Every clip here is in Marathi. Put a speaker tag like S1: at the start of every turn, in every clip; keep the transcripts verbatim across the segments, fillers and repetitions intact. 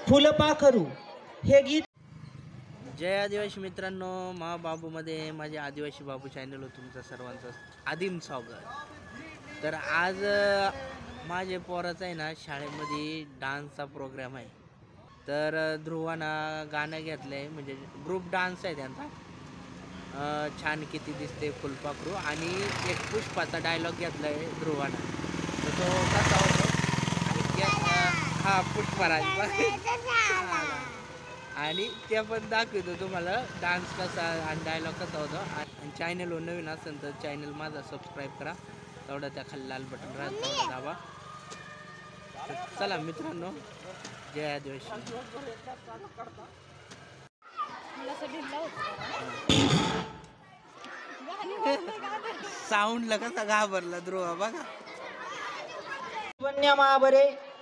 S1: फुलपाखरू हे गीत।
S2: जय आदिवासी मित्रांनो, मा बाबूमध्ये माझ्या आदिवासी बाबू चॅनलवर तुमचं सर्वांचं आदिम स्वागत। तर आज माझ्या पोराचा आहे ना शाळेमध्ये डान्सचा प्रोग्राम आहे। तर ध्रुवानं गाणं घेतलं आहे, म्हणजे ग्रुप डान्स आहे त्यांचा। छान किती दिसते फुलपाखरू, आणि एक पुष्पाचा डायलॉग घेतला आहे ध्रुवानं। तर तो कसा होतो आणि हा पुष्पराज आणि ते पण दाखवतो तुम्हाला डान्स कसा आणि डायलॉग कसा होतो। आणि चॅनलवर नवीन असेल तर चॅनल माझा सबस्क्राईब करा, तेवढं त्या खाली लाल बटन राहतं तेवढं दाबा। चला मित्रांनो, जय आदिवासी। साऊंडला कसा घाबरला ध्रुवा बघा।
S1: वन्या महाबरे,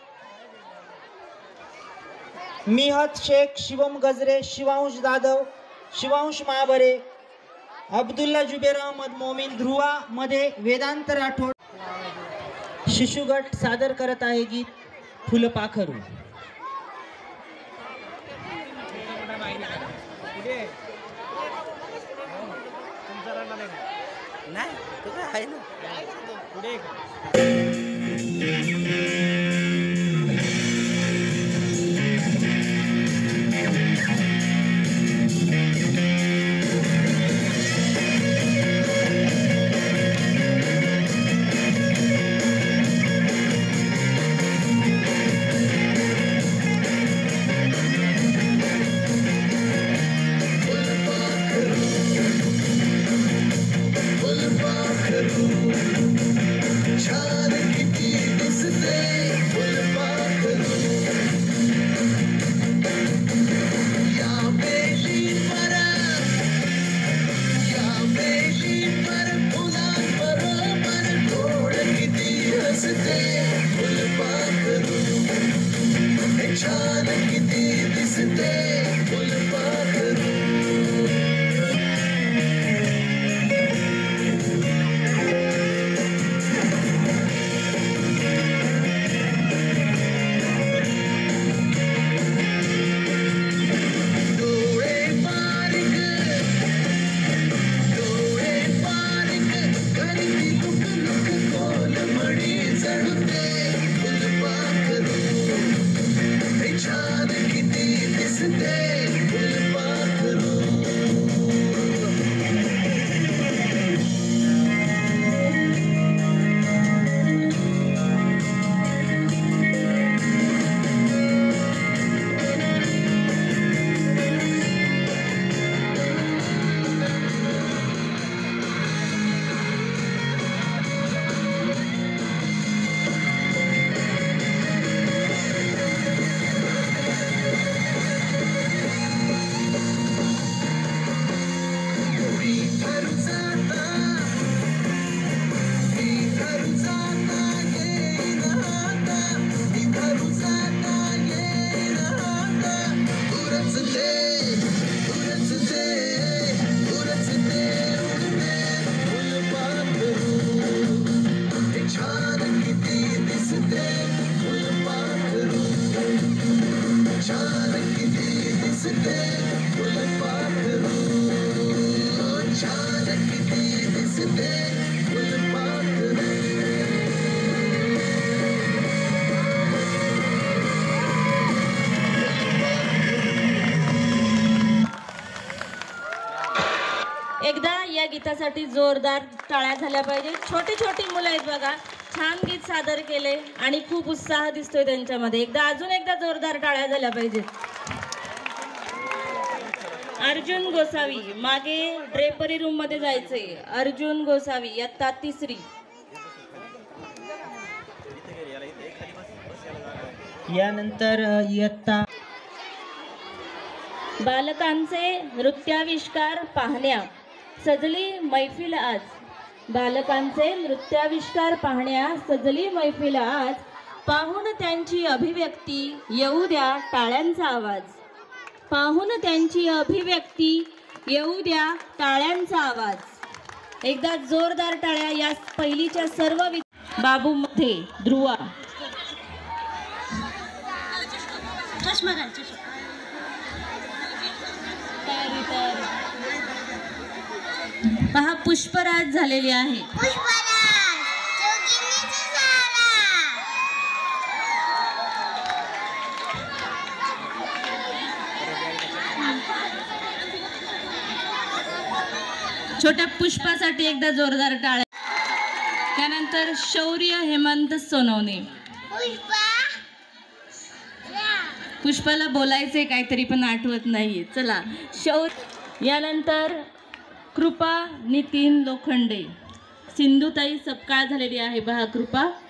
S1: मिहत शेख, शिवम गजरे, शिवांश जाधव, शिवांश महाबरे, अब्दुल्ला जुबेर अहमद मोमीन। ध्रुवा मध्ये वेदांत राठोड शिशुगट सादर करत आहे गीत फुलपाखरू।
S2: नाही तो काय आहे ना पुढे।
S3: एकदा या गीतासाठी जोरदार टाळ्या झाल्या पाहिजे। छोटी छोटी मुलं आहेत बघा, छान गीत सादर केले आणि खूप उत्साह दिसतोय त्यांच्यामध्ये। एकदा अजून एकदा जोरदार टाळ्या झाल्या पाहिजेत। अर्जुन गोसावी, मागे ड्रेपरी रूम मध्ये जायचंय। अर्जुन गोसावी इयत्ता तिसरी।
S1: यानंतर इयत्ता
S3: बालकांचे नृत्याविष्कार पाहण्या सजली मैफिल आज। बालकांचे नृत्याविष्कार पाहण्या सजली मैफिल आज। पाहून त्यांची अभिव्यक्ती येऊ द्या टाळ्यांचा आवाज। पाहून त्यांची अभिव्यक्ती येऊ द्या टाळ्यांचा आवाज। एकदा जोरदार टाळ्या या पहिलीच्या सर्व बाबू मध्ये ध्रुवा। चष्मा घाल चष्मा. तयारी तयारी. पहा पुष्पराज झालेली आहे. छोट्या पुष्पासाठी एकदा जोरदार टाळ्या. त्यानंतर शौर्य हेमंत सोनवणे. पुष्पाला बोलायचे काहीतरी पण आठवत नाहीये. चला शौर्य. यानंतर कृपा नितीन लोखंडे. सिंधुताई सपकाळ झालेली आहे. पहा कृपा.